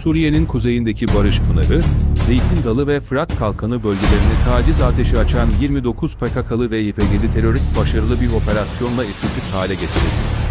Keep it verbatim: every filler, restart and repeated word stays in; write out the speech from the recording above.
Suriye'nin kuzeyindeki Barış Pınarı, Zeytin Dalı ve Fırat Kalkanı bölgelerini taciz ateşi açan yirmi dokuz P K K'lı ve Y P G'li terörist başarılı bir operasyonla etkisiz hale getirildi.